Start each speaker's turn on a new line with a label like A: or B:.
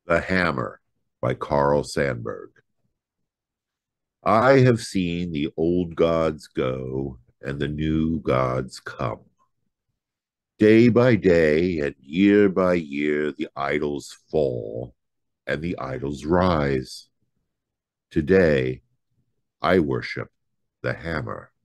A: The Hammer by Carl Sandburg. I have seen the old gods go and the new gods come. Day by day and year by year, the idols fall and the idols rise. Today, I worship the hammer.